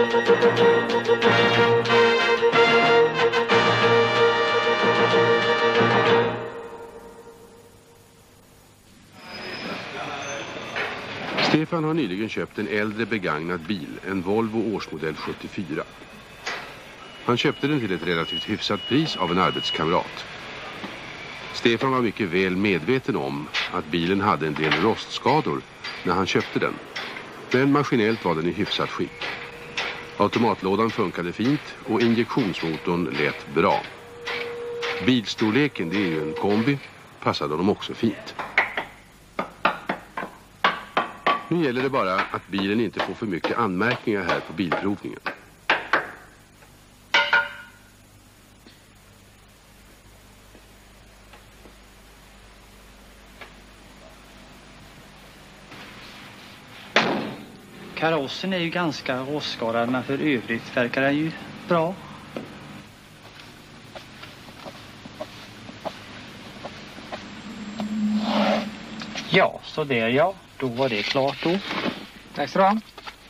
Stefan har nyligen köpt en äldre begagnad bil, en Volvo årsmodell 74. Han köpte den till ett relativt hyfsat pris av en arbetskamrat. Stefan var mycket väl medveten om att bilen hade en del rostskador när han köpte den. Men maskinellt var den i hyfsat skick. Automatlådan funkade fint och injektionsmotorn lät bra. Bilstorleken, det är ju en kombi, passade honom också fint. Nu gäller det bara att bilen inte får för mycket anmärkningar här på bilprovningen. Karossen är ju ganska rostskadad, men för övrigt verkar den ju bra. Ja, så där ja. Då var det klart då. Tack så du.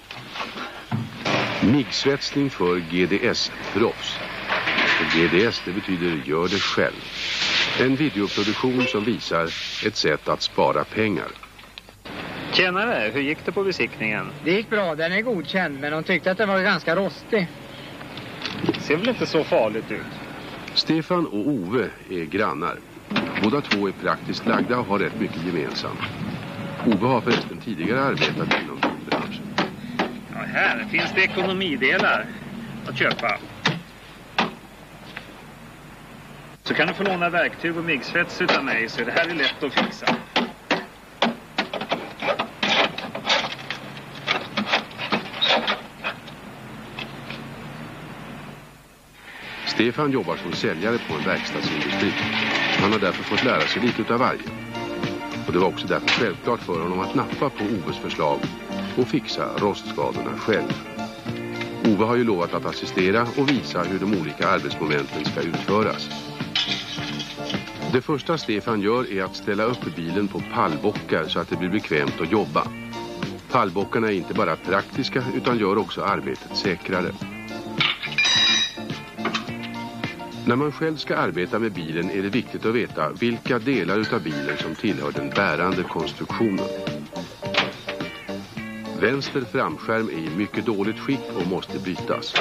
MIG-svetsning för GDS-proffs. GDS, det betyder gör det själv. En videoproduktion som visar ett sätt att spara pengar. Tjenare, hur gick det på besiktningen? Det gick bra, den är godkänd, men de tyckte att den var ganska rostig. Det ser väl inte så farligt ut? Stefan och Ove är grannar. Båda två är praktiskt lagda och har rätt mycket gemensamt. Ove har förresten tidigare arbetat inom bilbranschen. Ja, här finns det ekonomidelar att köpa. Så kan du få låna verktyg och MIG-svets utav mig, så det här är lätt att fixa. Stefan jobbar som säljare på en verkstadsindustri. Han har därför fått lära sig lite utav varje. Och det var också därför självklart för honom att nappa på Oves förslag och fixa rostskadorna själv. Ove har ju lovat att assistera och visa hur de olika arbetsmomenten ska utföras. Det första Stefan gör är att ställa upp bilen på pallbockar så att det blir bekvämt att jobba. Pallbockarna är inte bara praktiska utan gör också arbetet säkrare. När man själv ska arbeta med bilen är det viktigt att veta vilka delar utav bilen som tillhör den bärande konstruktionen. Vänster framskärm är i mycket dåligt skick och måste bytas.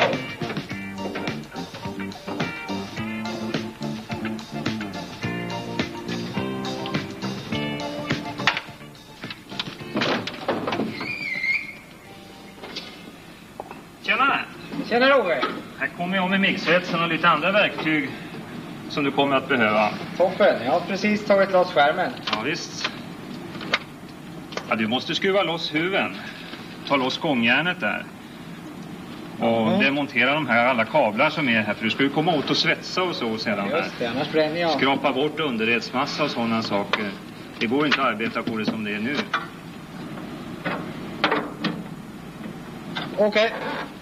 Tjena Roger! Här kommer jag med mixsvetsen och lite andra verktyg som du kommer att behöva. Toppen, jag har precis tagit loss skärmen. Ja visst. Ja, du måste skruva loss huven. Ta loss gångjärnet där. Och demontera de här alla kablar som är här. För du ska ju komma åt och svetsa och så sedan. Just det, annars bränner jag. Skrapa bort underredsmassa och sådana saker. Det går inte att arbeta på det som det är nu. Okej.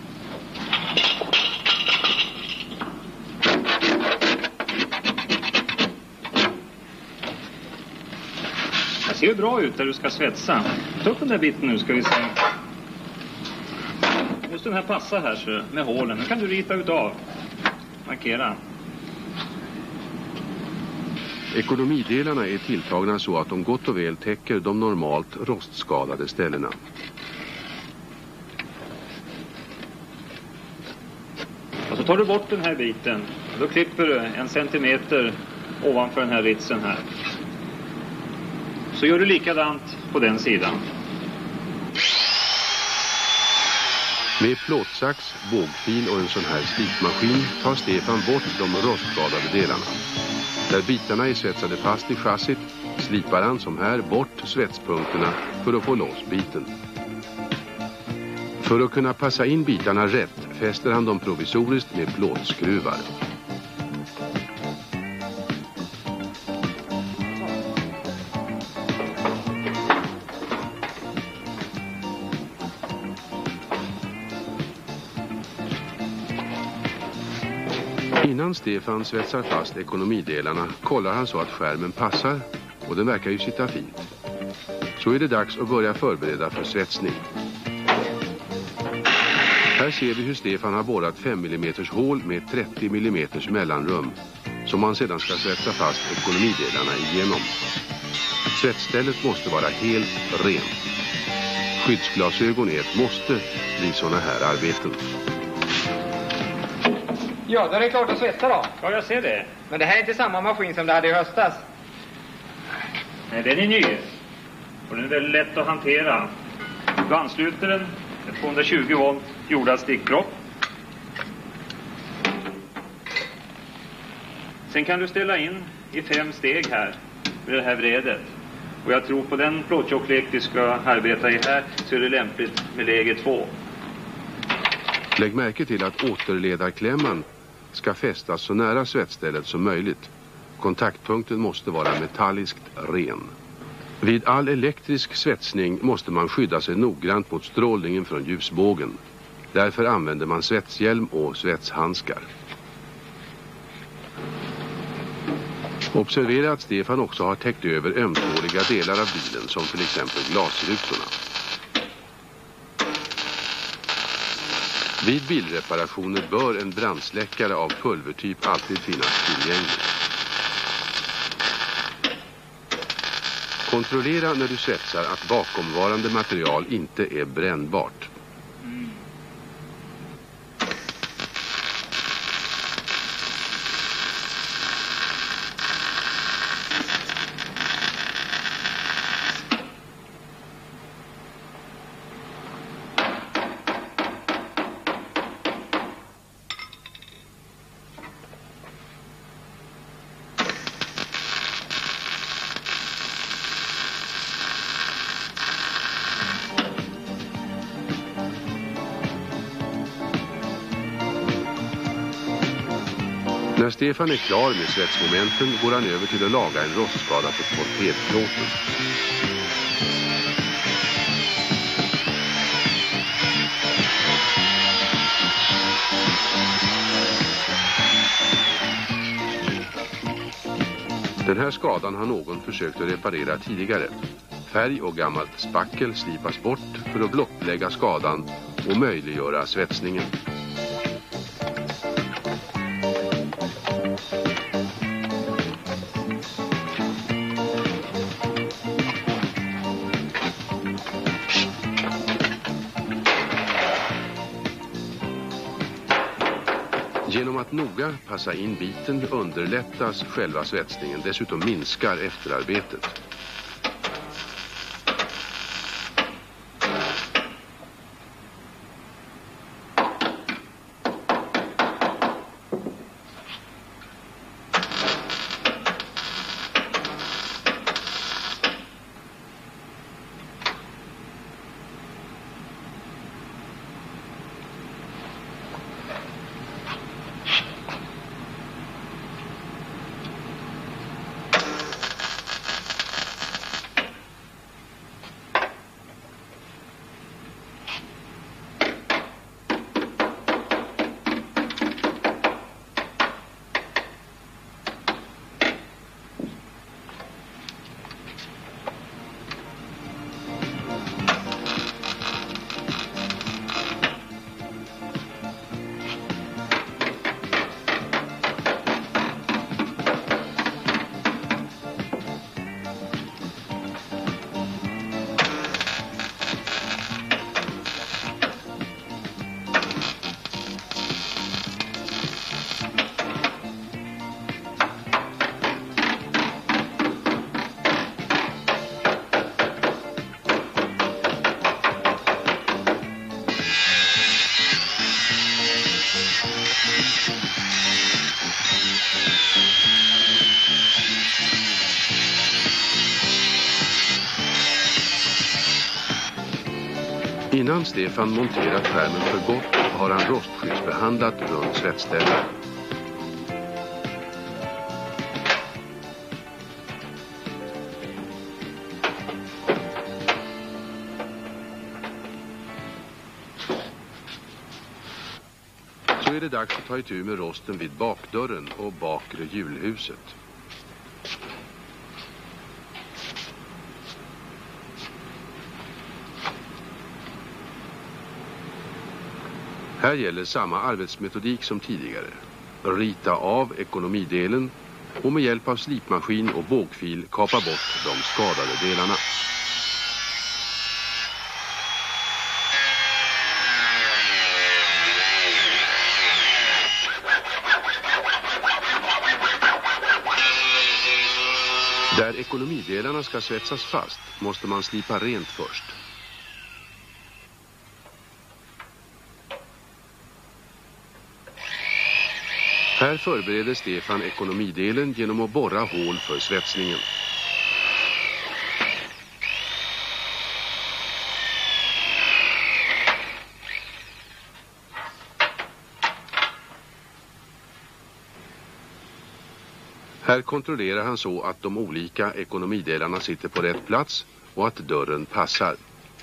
Det ser ju bra ut där du ska svetsa. Ta upp den där biten nu ska vi se. Just den här passa här så, med hålen. Nu kan du rita ut av. Markera. Ekonomidelarna är tilltagna så att de gott och väl täcker de normalt rostskadade ställena. Och så tar du bort den här biten. Då klipper du 1 centimeter ovanför den här ritsen här. Så gör du likadant på den sidan. Med plåtsax, bågfil och en sån här slipmaskin tar Stefan bort de rostskadade delarna. Där bitarna är svetsade fast i chassit slipar han som här bort svetspunkterna för att få loss biten. För att kunna passa in bitarna rätt fäster han dem provisoriskt med plåtskruvar. Innan Stefan svetsar fast ekonomidelarna kollar han så att skärmen passar och den verkar ju sitta fint. Så är det dags att börja förbereda för svetsning. Här ser vi hur Stefan har borrat 5 mm hål med 30 mm mellanrum som man sedan ska svetsa fast ekonomidelarna igenom. Svettstället måste vara helt rent. Skyddsglasögon är ett måste vid sådana här arbeten. Ja, då är det klart att svetsa då. Ja, jag ser det. Men det här är inte samma maskin som det hade i höstas. Nej, den är ny. Och den är väldigt lätt att hantera. Du ansluter den med 220 volt jordad stickpropp. Sen kan du ställa in i 5 steg här med det här vredet. Och jag tror på den plåttjocklek du ska arbeta i här så är det lämpligt med läge 2. Lägg märke till att återledarklämman ska fästas så nära svettstället som möjligt. Kontaktpunkten måste vara metalliskt ren. Vid all elektrisk svetsning måste man skydda sig noggrant mot strålningen från ljusbågen. Därför använder man svetshjälm och svetshandskar. Observera att Stefan också har täckt över ömtåliga delar av bilen som till exempel glasrutorna. Vid bilreparationer bör en brandsläckare av pulvertyp alltid finnas tillgänglig. Kontrollera när du svetsar att bakomvarande material inte är brännbart. När Stefan är klar med svetsmomenten går han över till att laga en rostskada på torpedplåten. Den här skadan har någon försökt att reparera tidigare. Färg och gammalt spackel slipas bort för att blottlägga skadan och möjliggöra svetsningen. Genom att noga passa in biten underlättas själva svetsningen, dessutom minskar efterarbetet. Innan Stefan monterat skärmen för gott har han rostskyddsbehandlat runt svettstället. Så är det dags att ta itu med rosten vid bakdörren och bakre hjulhuset. Här gäller samma arbetsmetodik som tidigare. Rita av ekonomidelen och med hjälp av slipmaskin och bågfil kapa bort de skadade delarna. Där ekonomidelarna ska svetsas fast måste man slipa rent först. Här förbereder Stefan ekonomidelen genom att borra hål för svetsningen. Här kontrollerar han så att de olika ekonomidelarna sitter på rätt plats och att dörren passar.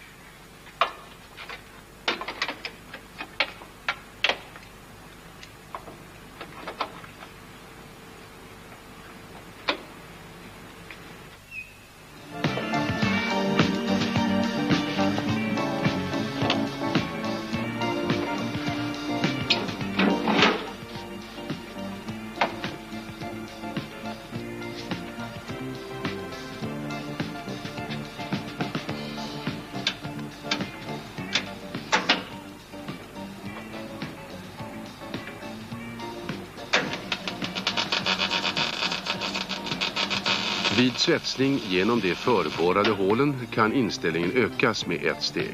Vid svetsning genom de förborrade hålen kan inställningen ökas med ett steg.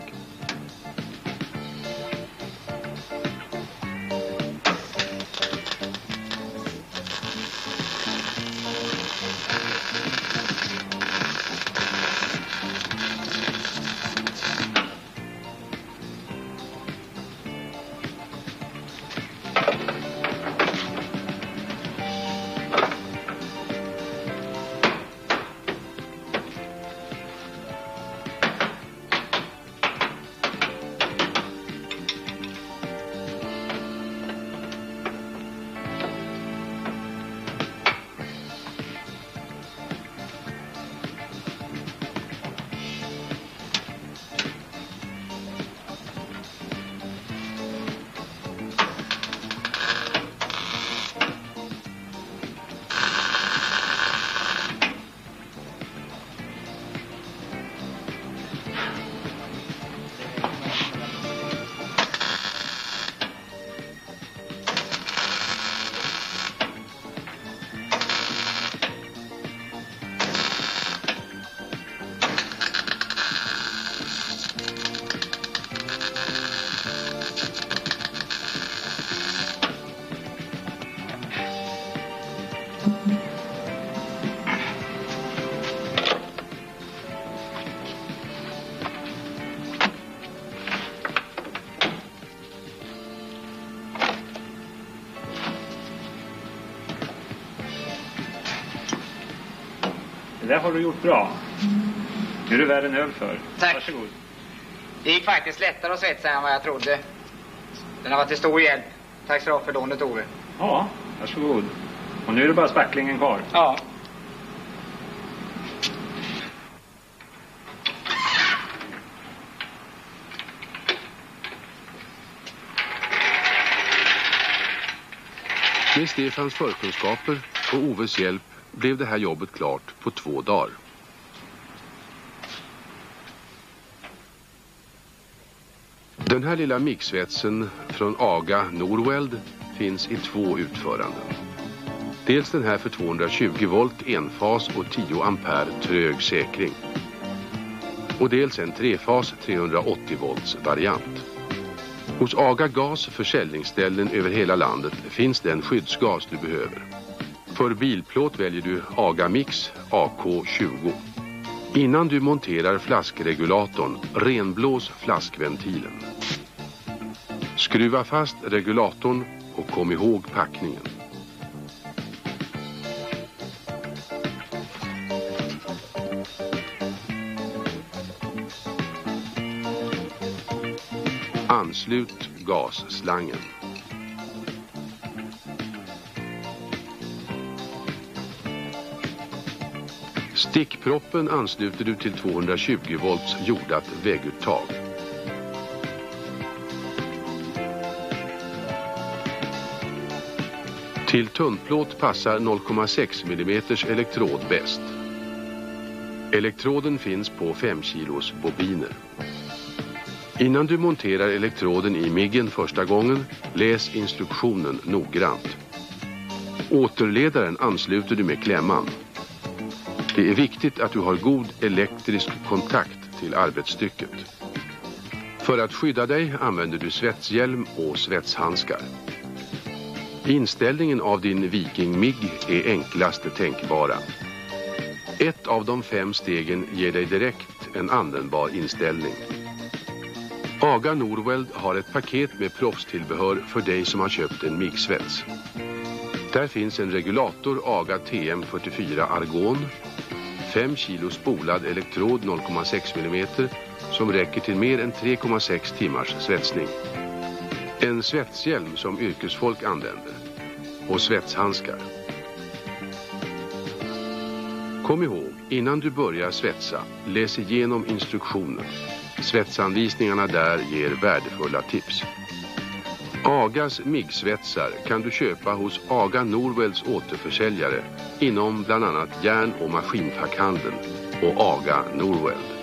Det där har du gjort bra. Nu är du värd en öl för. Tack. Varsågod. Det gick faktiskt lättare att svetsa än vad jag trodde. Den har varit till stor hjälp. Tack så för lånet, Ove. Ja, varsågod. Och nu är det bara spacklingen kvar. Ja. Med Stefans förkunskaper och Oves hjälp blev det här jobbet klart på 2 dagar. Den här lilla mixsvetsen från AGA Norweld finns i 2 utföranden. Dels den här för 220 volt enfas och 10 ampere trög säkring. Och dels en 3-fas 380 volts variant. Hos AGA Gas försäljningsställen över hela landet finns den skyddsgas du behöver. För bilplåt väljer du AGA Mix AK20. Innan du monterar flaskregulatorn, renblås flaskventilen. Skruva fast regulatorn och kom ihåg packningen. Anslut gasslangen. Stickproppen ansluter du till 220 volts jordat vägguttag. Till tunnplåt passar 0,6 mm elektrod bäst. Elektroden finns på 5 kilos bobiner. Innan du monterar elektroden i miggen första gången, läs instruktionen noggrant. Återledaren ansluter du med klämman. Det är viktigt att du har god elektrisk kontakt till arbetsstycket. För att skydda dig använder du svetshjälm och svetshandskar. Inställningen av din Viking-MIG är enklaste tänkbara. Ett av de 5 stegen ger dig direkt en användbar inställning. AGA Norweld har ett paket med proffstillbehör för dig som har köpt en MIG-svets. Där finns en regulator AGA TM44 Argon, 5 kilo spolad elektrod 0,6 mm som räcker till mer än 3,6 timmars svetsning. En svetshjälm som yrkesfolk använder och svetshandskar. Kom ihåg, innan du börjar svetsa, läs igenom instruktionen. Svetsanvisningarna där ger värdefulla tips. AGAs MIG-svetsar kan du köpa hos AGA Norwelds återförsäljare inom bland annat järn- och maskinfackhandeln och AGA Norweld.